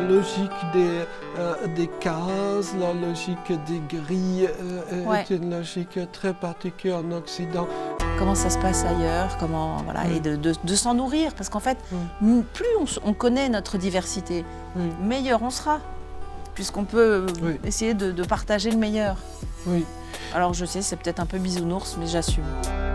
logique des cases, la logique des grilles est une logique très particulière en Occident. Comment ça se passe ailleurs, comment, voilà, et de s'en nourrir, parce qu'en fait, plus on connaît notre diversité, meilleur on sera, puisqu'on peut essayer de partager le meilleur. Oui. Alors je sais, c'est peut-être un peu bisounours, mais j'assume.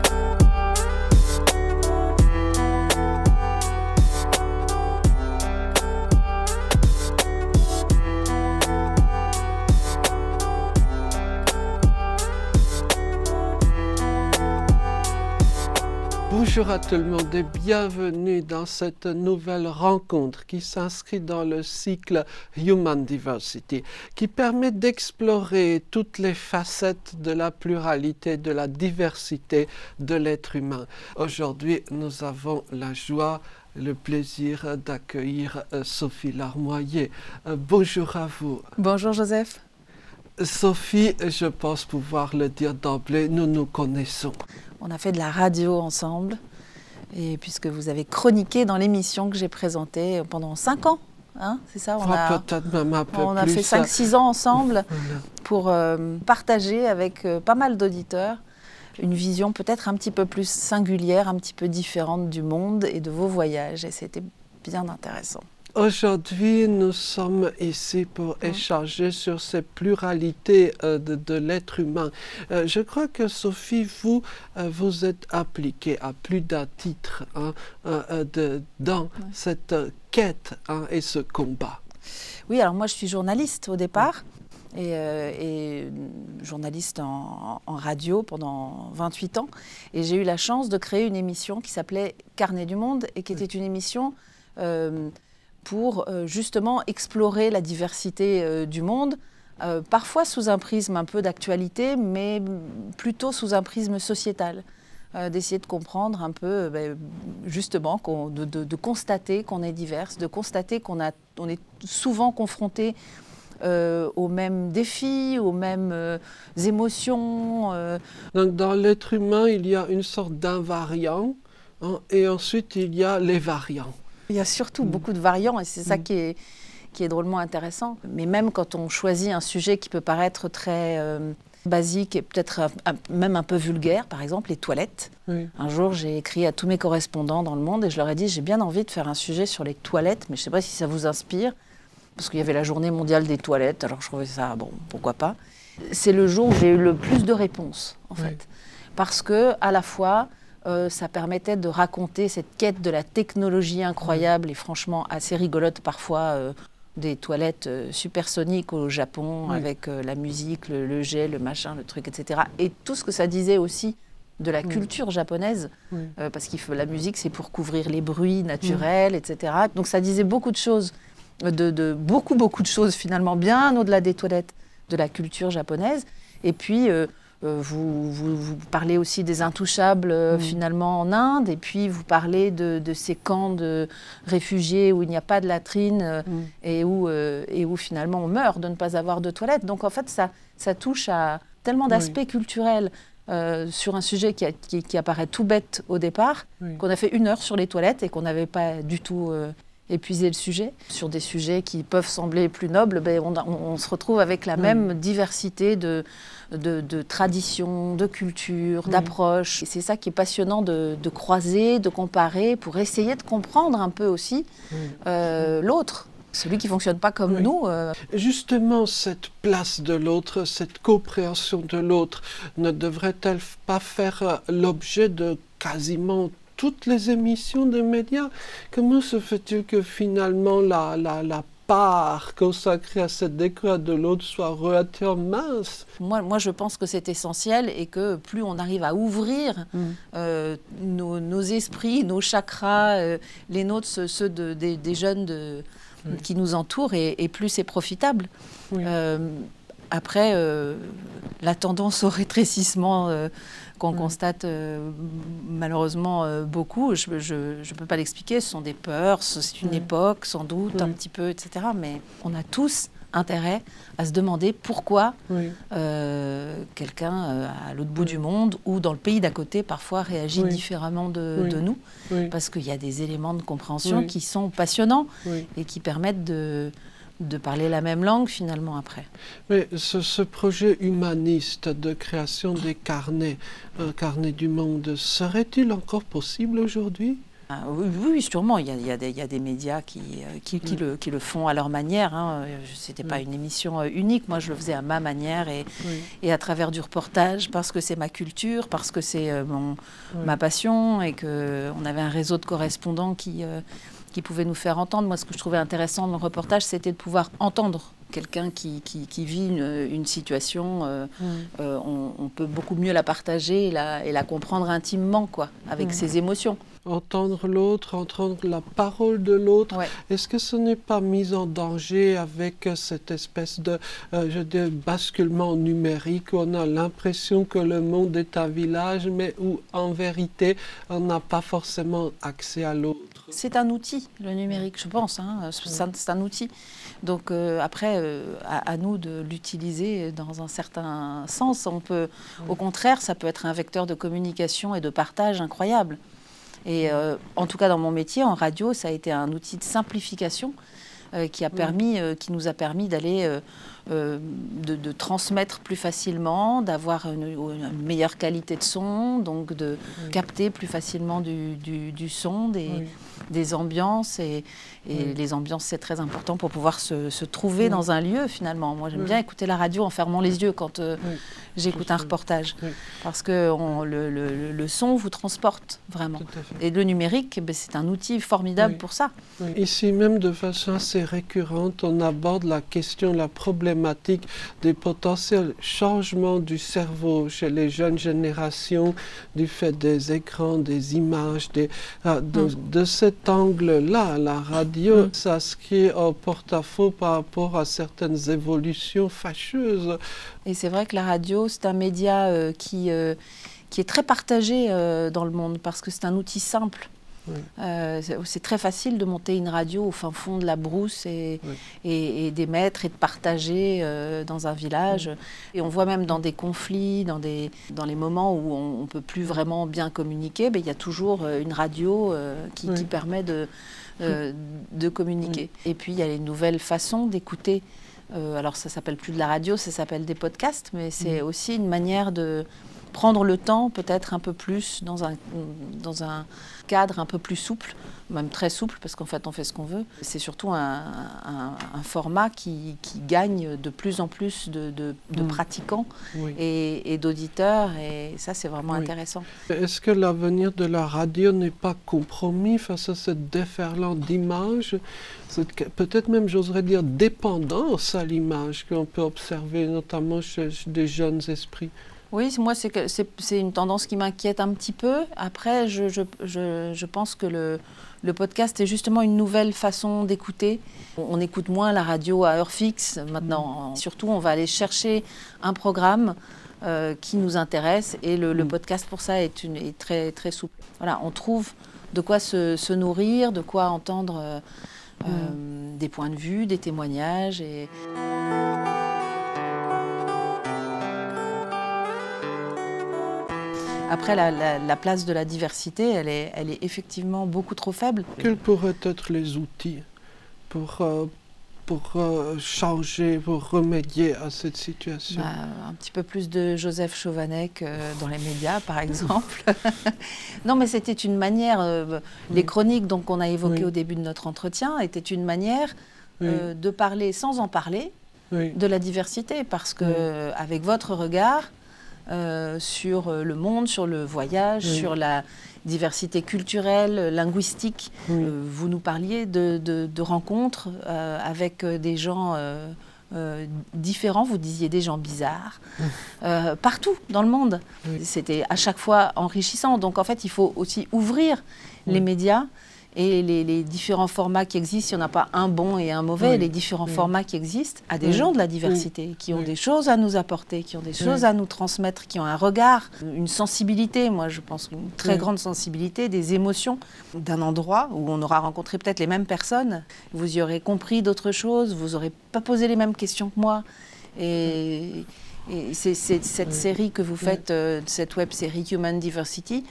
Bonjour à tout le monde et bienvenue dans cette nouvelle rencontre qui s'inscrit dans le cycle Human Diversity, qui permet d'explorer toutes les facettes de la pluralité, de la diversité de l'être humain. Aujourd'hui, nous avons la joie, le plaisir d'accueillir Sophie Larmoyer. Bonjour à vous. Bonjour Joseph. Sophie, je pense pouvoir le dire d'emblée, nous nous connaissons. On a fait de la radio ensemble, et puisque vous avez chroniqué dans l'émission que j'ai présentée pendant 5 ans, hein, c'est ça? Peut-être même un peu plus. On a fait 5-6 ans ensemble pour partager avec pas mal d'auditeurs une vision peut-être un petit peu plus singulière, un petit peu différente du monde et de vos voyages, et c'était bien intéressant. Aujourd'hui, nous sommes ici pour échanger sur ces pluralités de l'être humain. Je crois que Sophie, vous êtes impliquée à plus d'un titre dans cette quête et ce combat. Oui, alors moi je suis journaliste au départ, et journaliste en radio pendant 28 ans. Et j'ai eu la chance de créer une émission qui s'appelait Carnet du Monde, et qui était une émission pour justement explorer la diversité du monde, parfois sous un prisme un peu d'actualité, mais plutôt sous un prisme sociétal, d'essayer de comprendre un peu, justement, de constater qu'on est diverse, de constater qu'on est souvent confronté aux mêmes défis, aux mêmes émotions. Donc dans l'être humain, il y a une sorte d'invariant, et ensuite il y a les variants. Il y a surtout beaucoup de variants, et c'est ça qui est drôlement intéressant. Mais même quand on choisit un sujet qui peut paraître très basique et peut-être même un peu vulgaire, par exemple les toilettes. Un jour, j'ai écrit à tous mes correspondants dans le monde et je leur ai dit « j'ai bien envie de faire un sujet sur les toilettes, mais je ne sais pas si ça vous inspire ». Parce qu'il y avait la journée mondiale des toilettes, alors je trouvais ça, bon, pourquoi pas. C'est le jour où j'ai eu le plus de réponses, en fait. Parce que, à la fois, ça permettait de raconter cette quête de la technologie incroyable et franchement assez rigolote parfois, des toilettes supersoniques au Japon avec la musique, le jet, le machin, le truc, etc. Et tout ce que ça disait aussi de la culture japonaise, parce que la musique c'est pour couvrir les bruits naturels, etc. Donc ça disait beaucoup de choses, beaucoup de choses finalement, bien au-delà des toilettes, de la culture japonaise. Et puis vous parlez aussi des intouchables finalement en Inde, et puis vous parlez de ces camps de réfugiés où il n'y a pas de latrine et où finalement on meurt de ne pas avoir de toilettes. Donc en fait ça touche à tellement d'aspects culturels sur un sujet qui apparaît tout bête au départ, qu'on a fait 1 heure sur les toilettes et qu'on n'avait pas du tout épuisé le sujet. Sur des sujets qui peuvent sembler plus nobles, on se retrouve avec la même diversité de traditions, de cultures, d'approches. Et c'est ça qui est passionnant de croiser, de comparer, pour essayer de comprendre un peu aussi l'autre, celui qui ne fonctionne pas comme nous. Justement, cette place de l'autre, cette compréhension de l'autre, ne devrait-elle pas faire l'objet de quasiment toutes les émissions de médias? Comment se fait-il que finalement la part consacrée à cette découverte de l'autre soit relativement mince? Moi, je pense que c'est essentiel, et que plus on arrive à ouvrir nos esprits, nos chakras, les nôtres, ceux des jeunes qui nous entourent, et plus c'est profitable. Après, la tendance au rétrécissement qu'on constate malheureusement beaucoup, je ne peux pas l'expliquer, ce sont des peurs, c'est une époque sans doute un petit peu, etc. Mais on a tous intérêt à se demander pourquoi quelqu'un à l'autre bout du monde ou dans le pays d'à côté parfois réagit différemment de nous, parce qu'il y a des éléments de compréhension qui sont passionnants et qui permettent de de parler la même langue finalement après. Mais ce projet humaniste de création des carnets, un carnet du monde, serait-il encore possible aujourd'hui? Oui, sûrement. Il y a des médias qui le font à leur manière. Hein. Ce n'était pas une émission unique. Moi, je le faisais à ma manière et à travers du reportage, parce que c'est ma culture, parce que c'est ma passion et qu'on avait un réseau de correspondants qui pouvait nous faire entendre. Moi, ce que je trouvais intéressant dans le reportage, c'était de pouvoir entendre quelqu'un qui vit une situation. On peut beaucoup mieux la partager et la comprendre intimement, quoi, avec ses émotions. Entendre l'autre, entendre la parole de l'autre. Ouais. Est-ce que ce n'est pas mis en danger avec cette espèce de basculement numérique où on a l'impression que le monde est un village, mais où en vérité, on n'a pas forcément accès à l'autre? C'est un outil, le numérique, je pense. Hein. C'est un outil. Donc après, à nous de l'utiliser dans un certain sens. On peut, au contraire, ça peut être un vecteur de communication et de partage incroyable. Et en tout cas, dans mon métier, en radio, ça a été un outil de simplification qui nous a permis d'aller de transmettre plus facilement, d'avoir une meilleure qualité de son, donc de capter plus facilement du son, des ambiances. Et les ambiances, c'est très important pour pouvoir se trouver dans un lieu, finalement. Moi, j'aime bien écouter la radio en fermant les yeux quand j'écoute un reportage. Parce que le son vous transporte, vraiment. Et le numérique, c'est un outil formidable pour ça. Ici même, de façon assez récurrente, on aborde la question, la problématique des potentiels changements du cerveau chez les jeunes générations du fait des écrans, des images, de cet angle-là. La radio s'inscrit en porte-à-faux par rapport à certaines évolutions fâcheuses. Et c'est vrai que la radio, c'est un média qui est très partagé dans le monde parce que c'est un outil simple. C'est très facile de monter une radio au fin fond de la brousse et d'émettre et de partager dans un village. Et on voit même dans des conflits, dans les moments où on ne peut plus vraiment bien communiquer, il y a toujours une radio qui permet de communiquer. Et puis il y a les nouvelles façons d'écouter. Alors ça s'appelle plus de la radio, ça s'appelle des podcasts, mais c'est aussi une manière de prendre le temps peut-être un peu plus dans un cadre un peu plus souple, même très souple, parce qu'en fait on fait ce qu'on veut. C'est surtout un format qui gagne de plus en plus de pratiquants et d'auditeurs, et ça c'est vraiment intéressant. Est-ce que l'avenir de la radio n'est pas compromis face à ce déferlant d'images, peut-être même j'oserais dire dépendance à l'image qu'on peut observer notamment chez des jeunes esprits? Oui, moi, c'est une tendance qui m'inquiète un petit peu. Après, je pense que le podcast est justement une nouvelle façon d'écouter. On écoute moins la radio à heure fixe maintenant. Surtout, on va aller chercher un programme qui nous intéresse, et le podcast, pour ça, est très, très souple. Voilà, on trouve de quoi se nourrir, de quoi entendre des points de vue, des témoignages. Après, la place de la diversité, elle est effectivement beaucoup trop faible. Quels pourraient être les outils pour changer, pour remédier à cette situation? Un petit peu plus de Joseph Chovanec dans les médias, par exemple. Non, mais c'était une manière, les chroniques qu'on a évoquées au début de notre entretien, étaient une manière de parler sans en parler de la diversité, parce que avec votre regard, sur le monde, sur le voyage, sur la diversité culturelle, linguistique. Vous nous parliez de rencontres avec des gens différents, vous disiez des gens bizarres, partout dans le monde. C'était à chaque fois enrichissant. Donc en fait, il faut aussi ouvrir les médias et les différents formats qui existent. Il n'y en a pas un bon et un mauvais, les différents formats qui existent, à des gens de la diversité, qui ont des choses à nous apporter, qui ont des choses à nous transmettre, qui ont un regard, une sensibilité, moi je pense une très grande sensibilité, des émotions d'un endroit où on aura rencontré peut-être les mêmes personnes, vous y aurez compris d'autres choses, vous n'aurez pas posé les mêmes questions que moi. Et c'est cette série que vous faites, cette web série Human Diversity,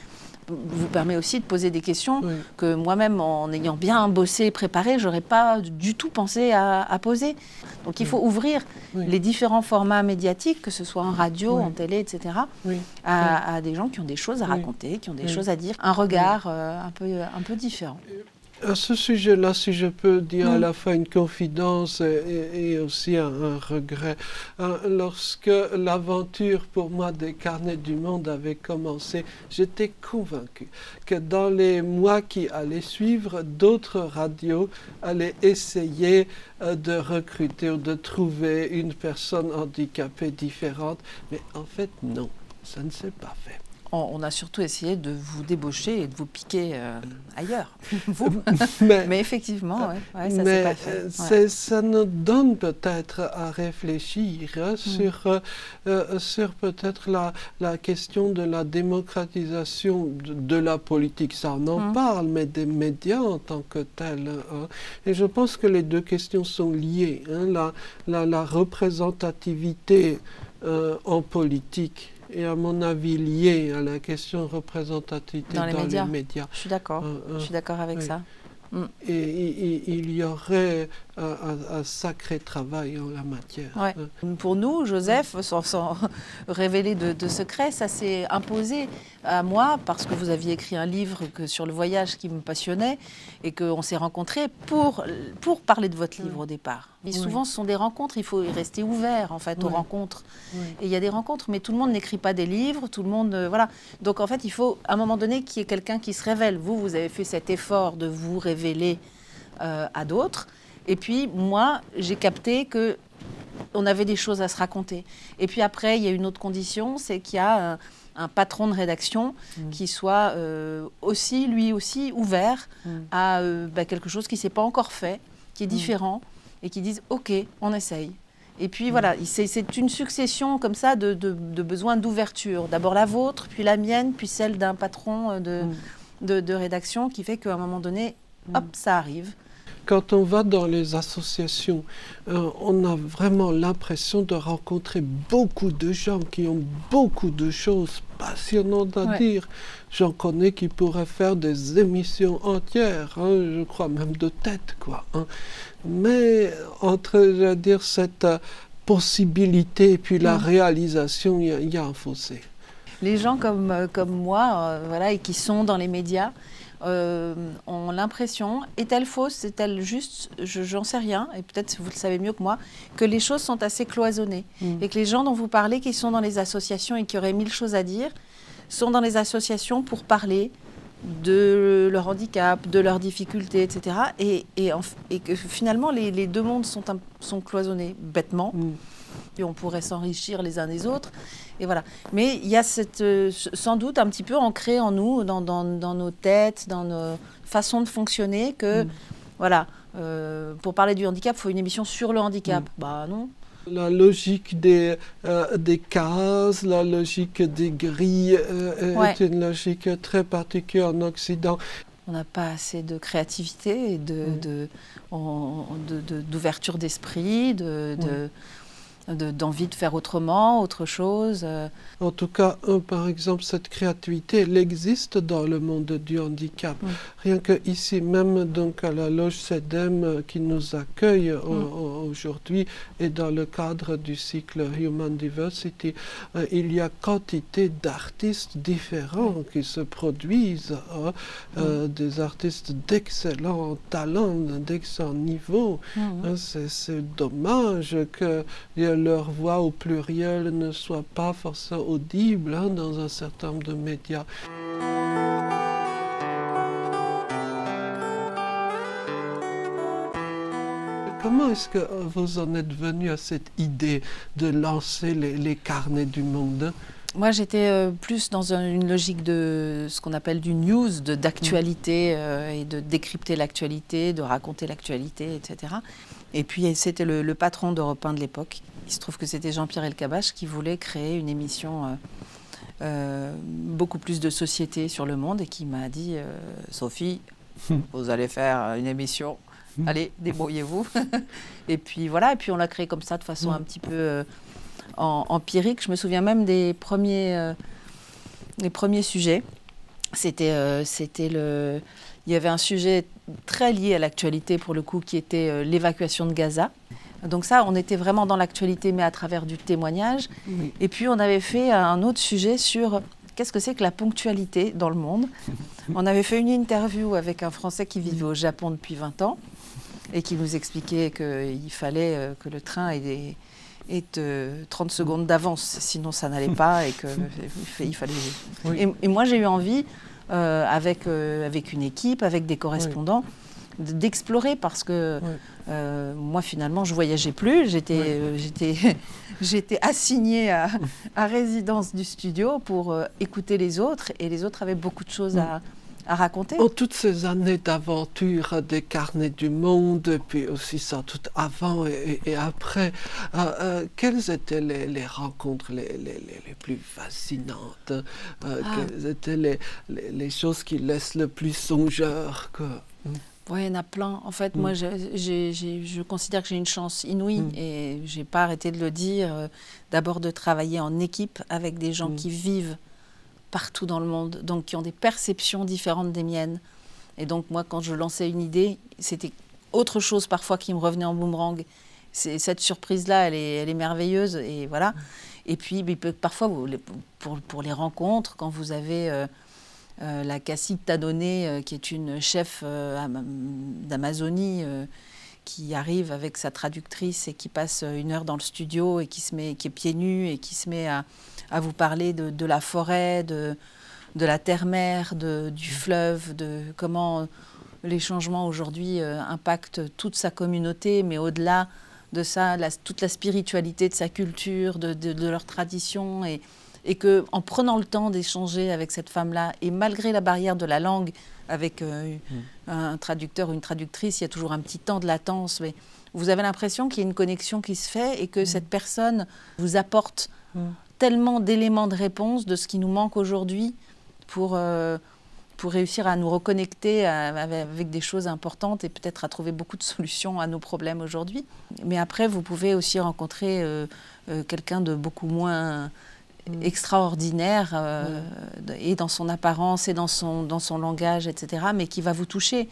vous permet aussi de poser des questions que moi-même, en ayant bien bossé, préparé, j'aurais pas du tout pensé à poser. Donc il faut ouvrir les différents formats médiatiques, que ce soit en radio, en télé, etc., à des gens qui ont des choses à raconter, qui ont des choses à dire, un regard un peu différent. À ce sujet-là, si je peux dire à la fois une confidence et aussi un regret, lorsque l'aventure pour moi des Carnets du Monde avait commencé, j'étais convaincu que dans les mois qui allaient suivre, d'autres radios allaient essayer de recruter ou de trouver une personne handicapée différente, mais en fait non, ça ne s'est pas fait. On a surtout essayé de vous débaucher et de vous piquer ailleurs, vous. Mais effectivement, ça s'est pas fait. Ça nous donne peut-être à réfléchir sur peut-être la question de la démocratisation de la politique. Ça, on en parle, mais des médias en tant que tels. Et je pense que les deux questions sont liées. La représentativité en politique et à mon avis lié à la question de représentativité dans les médias. Je suis d'accord, je suis d'accord avec ça. Et il y aurait un sacré travail en la matière. Pour nous, Joseph, sans révéler de secret, ça s'est imposé à moi parce que vous aviez écrit un livre sur le voyage qui me passionnait et qu'on s'est rencontrés pour parler de votre livre au départ. Et souvent, ce sont des rencontres, il faut y rester ouvert en fait aux rencontres. Et il y a des rencontres, mais tout le monde n'écrit pas des livres, tout le monde... voilà. Donc en fait, il faut à un moment donné qu'il y ait quelqu'un qui se révèle. Vous avez fait cet effort de vous révéler à d'autres. Et puis, moi, j'ai capté qu'on avait des choses à se raconter. Et puis après, il y a une autre condition, c'est qu'il y a un patron de rédaction qui soit lui aussi ouvert à quelque chose qui ne s'est pas encore fait, qui est différent, et qui dise « Ok, on essaye ». Et puis voilà, c'est une succession comme ça de besoins d'ouverture. D'abord la vôtre, puis la mienne, puis celle d'un patron de rédaction qui fait qu'à un moment donné, hop, ça arrive. Quand on va dans les associations, on a vraiment l'impression de rencontrer beaucoup de gens qui ont beaucoup de choses passionnantes à dire. J'en connais qui pourraient faire des émissions entières, je crois même de tête, quoi. Mais entre, je veux dire, cette possibilité et puis la réalisation, il y a un fossé. Les gens comme moi, voilà, et qui sont dans les médias, ont l'impression, est-elle fausse, est-elle juste, j'en sais rien, et peut-être vous le savez mieux que moi, que les choses sont assez cloisonnées. Et que les gens dont vous parlez, qui sont dans les associations et qui auraient mille choses à dire, sont dans les associations pour parler de leur handicap, de leurs difficultés, etc. Et que finalement, les deux mondes sont cloisonnés bêtement. Et on pourrait s'enrichir les uns des autres. Et voilà. Mais il y a sans doute un petit peu ancré en nous, dans nos têtes, dans nos façons de fonctionner, que, voilà, pour parler du handicap, il faut une émission sur le handicap. Bah non. La logique des cases, la logique des grilles est une logique très particulière en Occident. On n'a pas assez de créativité et d'ouverture d'esprit, d'envie de faire autrement, autre chose. En tout cas, par exemple, cette créativité, elle existe dans le monde du handicap. Rien que ici même, donc à la loge CEDEM qui nous accueille aujourd'hui et dans le cadre du cycle Human Diversity, il y a quantité d'artistes différents qui se produisent, des artistes d'excellents talents, d'excellents niveaux. C'est dommage que leur voix au pluriel ne soit pas forcément audible dans un certain nombre de médias. Comment est-ce que vous en êtes venu à cette idée de lancer les Carnets du Monde ? Moi, j'étais plus dans une logique de ce qu'on appelle du news, d'actualité et de décrypter l'actualité, de raconter l'actualité, etc. Et puis, c'était le patron d'Europe 1 de l'époque. Il se trouve que c'était Jean-Pierre Elkabbach qui voulait créer une émission beaucoup plus de société sur le monde et qui m'a dit « Sophie, vous allez faire une émission, allez, débrouillez-vous ». Et puis voilà, et puis on l'a créé comme ça de façon un petit peu empirique. Je me souviens même des premiers sujets. Il y avait un sujet très lié à l'actualité pour le coup, qui était l'évacuation de Gaza. Donc ça, on était vraiment dans l'actualité, mais à travers du témoignage. Oui. Et puis on avait fait un autre sujet sur qu'est-ce que c'est que la ponctualité dans le monde. On avait fait une interview avec un Français qui vivait au Japon depuis 20 ans et qui nous expliquait qu'il fallait que le train ait 30 secondes d'avance, sinon ça n'allait pas et qu'il fallait... Oui. Et moi, j'ai eu envie, avec une équipe, avec des correspondants, d'explorer parce que moi, finalement, je ne voyageais plus. J'étais assignée à résidence du studio pour écouter les autres et les autres avaient beaucoup de choses à raconter. En toutes ces années d'aventure, des carnets du monde, puis aussi sans doute avant et après, quelles étaient les rencontres les plus fascinantes? Quelles étaient les choses qui laissent le plus songeur Oui, il y en a plein. En fait, moi, je considère que j'ai une chance inouïe et je n'ai pas arrêté de le dire. D'abord, de travailler en équipe avec des gens qui vivent partout dans le monde, donc qui ont des perceptions différentes des miennes. Et donc, moi, quand je lançais une idée, c'était autre chose parfois qui me revenait en boomerang. Cette surprise-là, elle est merveilleuse. Et voilà. Et puis, parfois, pour les rencontres, quand vous avez... la Cassie Tadone, qui est une chef d'Amazonie, qui arrive avec sa traductrice et qui passe 1 heure dans le studio et qui est pieds nus et qui se met à vous parler de la forêt, de la terre-mer, du fleuve, de comment les changements aujourd'hui impactent toute sa communauté, mais au-delà de ça, toute la spiritualité de sa culture, de leur tradition et qu'en prenant le temps d'échanger avec cette femme-là, et malgré la barrière de la langue, avec un traducteur ou une traductrice, il y a toujours un petit temps de latence, mais vous avez l'impression qu'il y a une connexion qui se fait et que cette personne vous apporte tellement d'éléments de réponse de ce qui nous manque aujourd'hui pour réussir à nous reconnecter avec des choses importantes et peut-être à trouver beaucoup de solutions à nos problèmes aujourd'hui. Mais après, vous pouvez aussi rencontrer quelqu'un de beaucoup moins... extraordinaire et dans son apparence et dans son langage, etc., mais qui va vous toucher.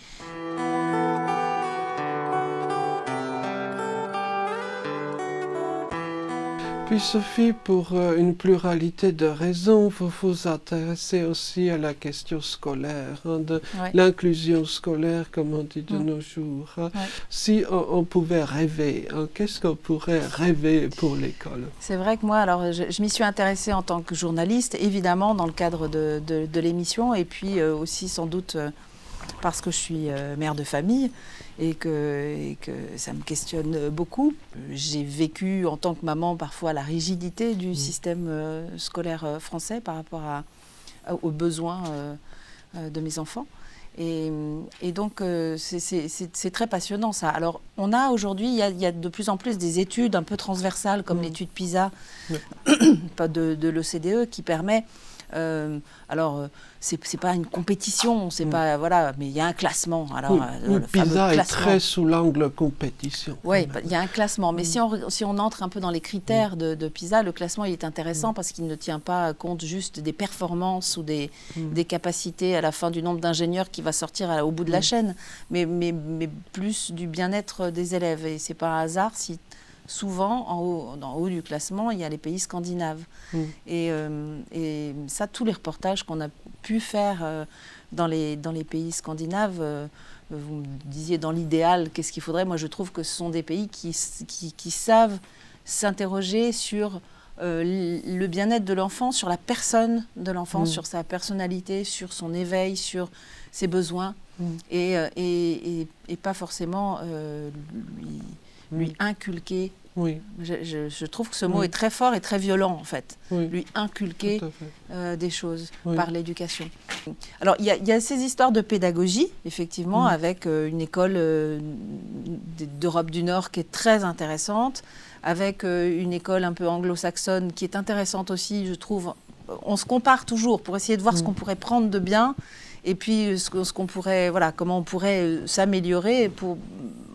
Puis Sophie, pour une pluralité de raisons, vous vous intéressez aussi à la question scolaire, de l'inclusion scolaire, comme on dit de nos jours. Si on pouvait rêver, qu'est-ce qu'on pourrait rêver pour l'école? C'est vrai que moi, alors, je m'y suis intéressée en tant que journaliste, évidemment, dans le cadre de l'émission, et puis aussi sans doute parce que je suis mère de famille. Et que ça me questionne beaucoup. J'ai vécu en tant que maman parfois la rigidité du système scolaire français par rapport aux besoins de mes enfants. Et donc c'est très passionnant ça. Alors on a aujourd'hui, il y a de plus en plus des études un peu transversales comme l'étude PISA de l'OCDE qui permet... c'est pas une compétition, c'est pas voilà, mais il y a un classement. Alors, PISA est très sous l'angle compétition. Oui, il y a un classement. Mais si on entre un peu dans les critères de PISA, le classement il est intéressant parce qu'il ne tient pas compte juste des performances ou des capacités à la fin du nombre d'ingénieurs qui va sortir au bout de la chaîne, mais plus du bien-être des élèves. Et c'est pas un hasard si souvent, en haut du classement, il y a les pays scandinaves. Et ça, tous les reportages qu'on a pu faire dans les pays scandinaves, vous me disiez dans l'idéal, qu'est-ce qu'il faudrait? Moi, je trouve que ce sont des pays qui savent s'interroger sur le bien-être de l'enfant, sur la personne de l'enfant, sur sa personnalité, sur son éveil, sur ses besoins, et pas forcément lui inculquer. Je trouve que ce mot est très fort et très violent, en fait. Lui inculquer des choses par l'éducation. Alors, il y a ces histoires de pédagogie, effectivement, avec une école d'Europe du Nord qui est très intéressante, avec une école un peu anglo-saxonne qui est intéressante aussi, je trouve. On se compare toujours pour essayer de voir ce qu'on pourrait prendre de bien et puis ce qu'on pourrait, voilà, comment on pourrait s'améliorer pour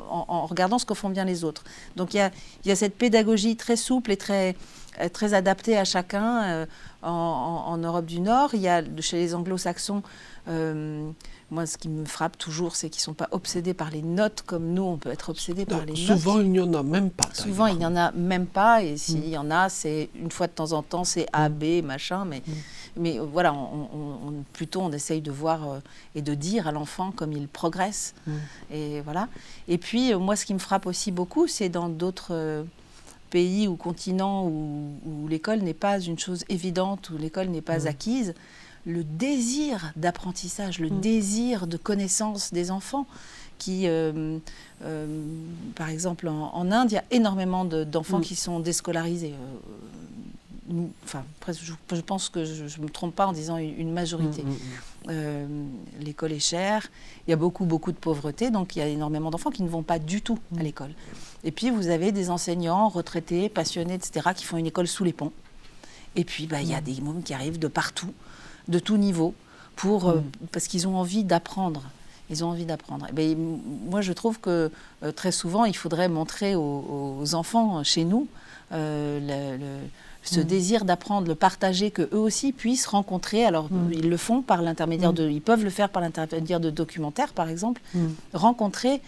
en regardant ce que font bien les autres. Donc il y a cette pédagogie très souple et très adaptée à chacun en Europe du Nord. Il y a chez les anglo-saxons, moi ce qui me frappe toujours, c'est qu'ils ne sont pas obsédés par les notes comme nous, on peut être obsédés par les notes. Souvent il n'y en a même pas. Souvent il n'y en a même pas, et s'il y en a, c'est une fois de temps en temps, c'est A, B, machin, mais voilà, plutôt on essaye de voir et de dire à l'enfant comme il progresse. Et voilà. Et puis moi ce qui me frappe aussi beaucoup, c'est dans d'autres pays ou continents où l'école n'est pas une chose évidente, où l'école n'est pas acquise, le désir d'apprentissage, le désir de connaissance des enfants qui, par exemple en Inde, il y a énormément d'enfants qui sont déscolarisés. Enfin, je pense que je ne me trompe pas en disant une majorité. L'école est chère, il y a beaucoup de pauvreté, donc il y a énormément d'enfants qui ne vont pas du tout à l'école. Et puis vous avez des enseignants retraités, passionnés, etc., qui font une école sous les ponts. Et puis il y a des mômes qui arrivent de partout, de tout niveau, parce qu'ils ont envie d'apprendre. Ils ont envie d'apprendre. Moi, je trouve que très souvent, il faudrait montrer aux enfants chez nous ce désir d'apprendre, le partager, qu'eux aussi puissent rencontrer. Alors, ils le font par l'intermédiaire ils peuvent le faire par l'intermédiaire de documentaires, par exemple, rencontrer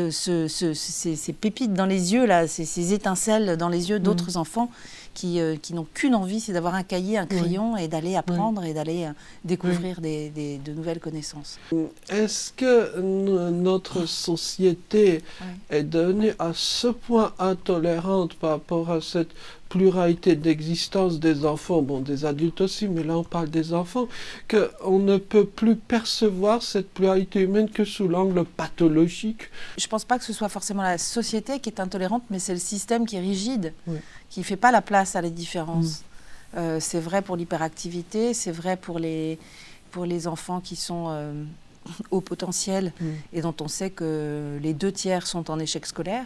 ces pépites dans les yeux, là, ces étincelles dans les yeux d'autres enfants qui n'ont qu'une envie, c'est d'avoir un cahier, un crayon et d'aller apprendre et d'aller découvrir de nouvelles connaissances. Est-ce que notre société est devenue à ce point intolérante par rapport à cette pluralité d'existence des enfants, bon des adultes aussi, mais là on parle des enfants, qu'on ne peut plus percevoir cette pluralité humaine que sous l'angle pathologique? Je ne pense pas que ce soit forcément la société qui est intolérante, mais c'est le système qui est rigide, qui ne fait pas la place à la différence. C'est vrai pour l'hyperactivité, c'est vrai pour les enfants qui sont au potentiel et dont on sait que les 2/3 sont en échec scolaire.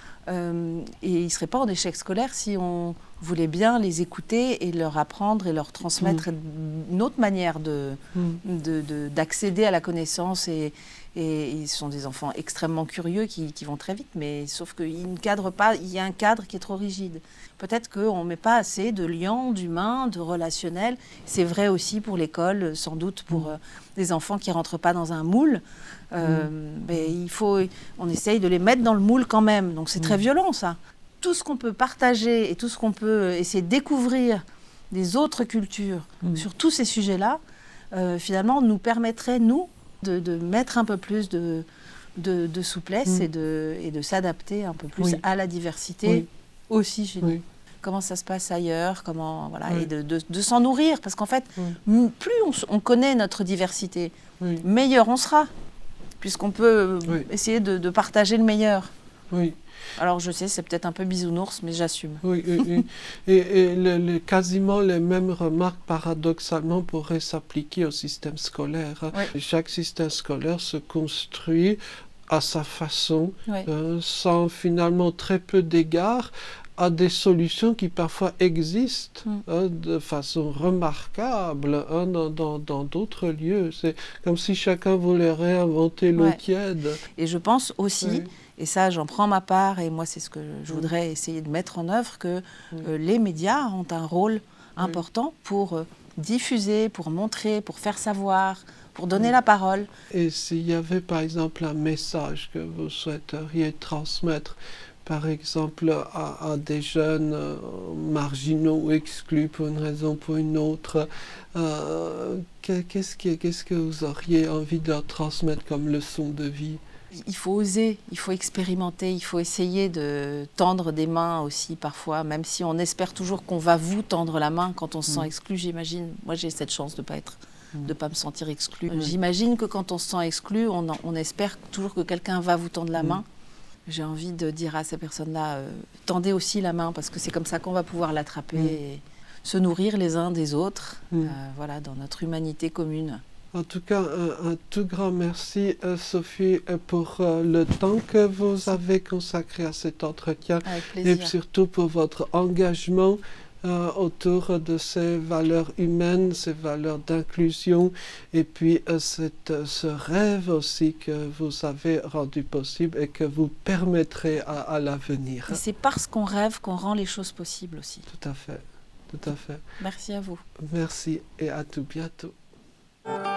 Et ils ne seraient pas en échec scolaire si on voulait bien les écouter et leur apprendre et leur transmettre une autre manière d'accéder à la connaissance. Et ils sont des enfants extrêmement curieux qui vont très vite, mais sauf qu'ils ne cadrent pas, il y a un cadre qui est trop rigide. Peut-être qu'on ne met pas assez de liens, d'humain, de relationnel. C'est vrai aussi pour l'école, sans doute pour des enfants qui ne rentrent pas dans un moule. Mais on essaye de les mettre dans le moule quand même. Donc c'est très violent, ça. Tout ce qu'on peut partager et tout ce qu'on peut essayer de découvrir des autres cultures sur tous ces sujets-là, finalement, nous permettrait, nous, de mettre un peu plus de souplesse et de s'adapter un peu plus à la diversité aussi chez nous. Comment ça se passe ailleurs, comment, voilà, et de s'en nourrir. Parce qu'en fait, plus on connaît notre diversité, meilleur on sera, puisqu'on peut essayer de partager le meilleur. Alors je sais, c'est peut-être un peu bisounours, mais j'assume. Et quasiment les mêmes remarques, paradoxalement, pourraient s'appliquer au système scolaire. Chaque système scolaire se construit à sa façon, sans finalement très peu d'égards à des solutions qui parfois existent de façon remarquable dans d'autres lieux. C'est comme si chacun voulait réinventer l'eau tiède. Et je pense aussi, et ça j'en prends ma part, et moi c'est ce que je voudrais essayer de mettre en œuvre, que les médias ont un rôle important pour diffuser, pour montrer, pour faire savoir, pour donner la parole. Et s'il y avait par exemple un message que vous souhaiteriez transmettre, par exemple, à des jeunes marginaux ou exclus pour une raison ou pour une autre, qu'est-ce que vous auriez envie de leur transmettre comme leçon de vie? Il faut oser, il faut expérimenter, il faut essayer de tendre des mains aussi parfois, même si on espère toujours qu'on va vous tendre la main quand on se sent exclu, j'imagine. Moi j'ai cette chance de ne pas me sentir exclu. J'imagine que quand on se sent exclu, on espère toujours que quelqu'un va vous tendre la main. J'ai envie de dire à ces personnes-là, tendez aussi la main, parce que c'est comme ça qu'on va pouvoir l'attraper et se nourrir les uns des autres, voilà, dans notre humanité commune. En tout cas, un tout grand merci, Sophie, pour le temps que vous avez consacré à cet entretien. Avec plaisir. Et surtout pour votre engagement autour de ces valeurs humaines, ces valeurs d'inclusion, et puis ce rêve aussi que vous avez rendu possible et que vous permettrez à l'avenir. Et c'est parce qu'on rêve qu'on rend les choses possibles aussi. Tout à fait, tout à fait. Merci à vous. Merci et à tout bientôt.